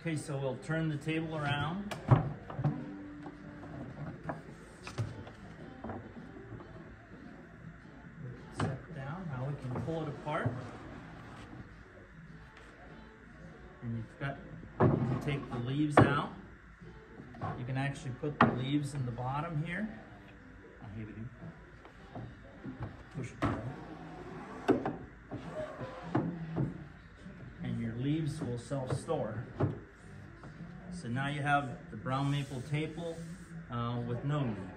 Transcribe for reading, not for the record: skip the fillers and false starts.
Okay, so we'll turn the table around. Set down. Now we can pull it apart. And you can take the leaves out. You can actually put the leaves in the bottom here. I'll give it in. Push it down. And your leaves will self-store. So now you have the brown maple table with no leaves.